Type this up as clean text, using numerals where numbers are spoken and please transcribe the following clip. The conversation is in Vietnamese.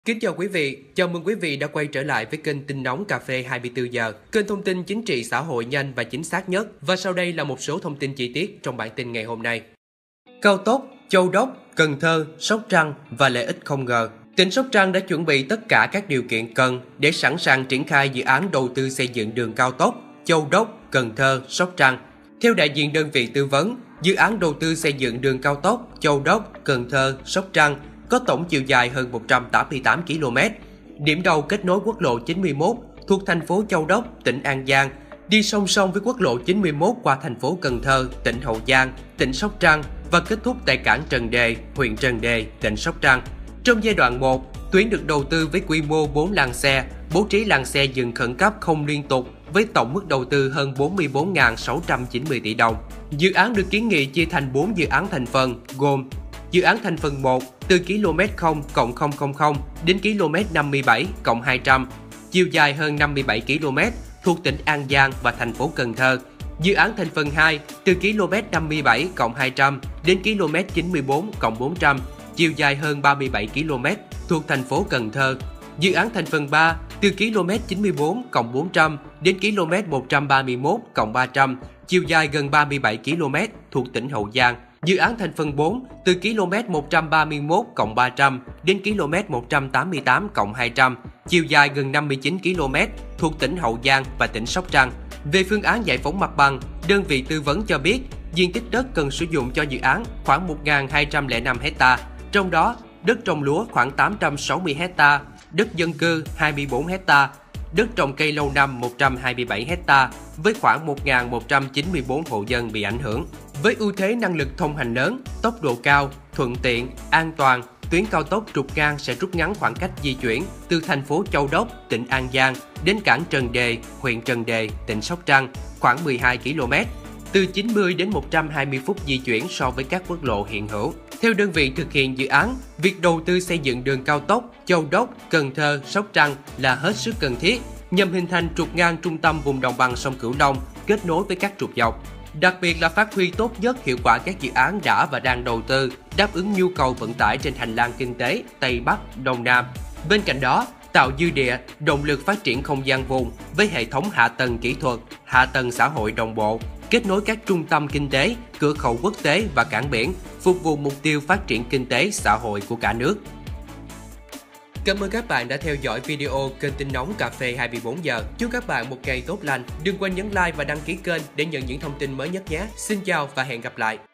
Kính chào quý vị, chào mừng quý vị đã quay trở lại với kênh Tin Nóng Cà phê 24 giờ, kênh thông tin chính trị xã hội nhanh và chính xác nhất. Và sau đây là một số thông tin chi tiết trong bản tin ngày hôm nay. Cao tốc Châu Đốc, Cần Thơ, Sóc Trăng và lợi ích không ngờ. Tỉnh Sóc Trăng đã chuẩn bị tất cả các điều kiện cần để sẵn sàng triển khai dự án đầu tư xây dựng đường cao tốc Châu Đốc, Cần Thơ, Sóc Trăng. Theo đại diện đơn vị tư vấn, dự án đầu tư xây dựng đường cao tốc Châu Đốc, Cần Thơ, Sóc Trăng có tổng chiều dài hơn 188 km. Điểm đầu kết nối quốc lộ 91 thuộc thành phố Châu Đốc, tỉnh An Giang, đi song song với quốc lộ 91 qua thành phố Cần Thơ, tỉnh Hậu Giang, tỉnh Sóc Trăng và kết thúc tại cảng Trần Đề, huyện Trần Đề, tỉnh Sóc Trăng. Trong giai đoạn 1, tuyến được đầu tư với quy mô 4 làn xe, bố trí làn xe dừng khẩn cấp không liên tục với tổng mức đầu tư hơn 44.690 tỷ đồng. Dự án được kiến nghị chia thành 4 dự án thành phần gồm dự án thành phần 1 từ km 0,000 đến km 57+200, chiều dài hơn 57 km thuộc tỉnh An Giang và thành phố Cần Thơ. Dự án thành phần 2 từ km 57+200 đến km 94+400, chiều dài hơn 37 km thuộc thành phố Cần Thơ. Dự án thành phần 3 từ km 94+400 đến km 131+300, chiều dài gần 37 km thuộc tỉnh Hậu Giang. Dự án thành phần 4 từ km 131+300 đến km 188+200, chiều dài gần 59 km thuộc tỉnh Hậu Giang và tỉnh Sóc Trăng. Về phương án giải phóng mặt bằng, đơn vị tư vấn cho biết diện tích đất cần sử dụng cho dự án khoảng 1.205 ha, trong đó đất trồng lúa khoảng 860 ha, đất dân cư 24 ha, đất trồng cây lâu năm 127 ha với khoảng 1.194 hộ dân bị ảnh hưởng. Với ưu thế năng lực thông hành lớn, tốc độ cao, thuận tiện, an toàn, tuyến cao tốc trục ngang sẽ rút ngắn khoảng cách di chuyển từ thành phố Châu Đốc, tỉnh An Giang đến cảng Trần Đề, huyện Trần Đề, tỉnh Sóc Trăng khoảng 12 km, từ 90 đến 120 phút di chuyển so với các quốc lộ hiện hữu. Theo đơn vị thực hiện dự án, việc đầu tư xây dựng đường cao tốc Châu Đốc, Cần Thơ, Sóc Trăng là hết sức cần thiết nhằm hình thành trục ngang trung tâm vùng đồng bằng sông Cửu Long kết nối với các trục dọc. Đặc biệt là phát huy tốt nhất hiệu quả các dự án đã và đang đầu tư, đáp ứng nhu cầu vận tải trên hành lang kinh tế Tây Bắc, Đông Nam. Bên cạnh đó, tạo dư địa, động lực phát triển không gian vùng với hệ thống hạ tầng kỹ thuật, hạ tầng xã hội đồng bộ, kết nối các trung tâm kinh tế, cửa khẩu quốc tế và cảng biển, phục vụ mục tiêu phát triển kinh tế xã hội của cả nước. Cảm ơn các bạn đã theo dõi video kênh Tin Nóng Cà phê 24 giờ. Chúc các bạn một ngày tốt lành. Đừng quên nhấn like và đăng ký kênh để nhận những thông tin mới nhất nhé. Xin chào và hẹn gặp lại.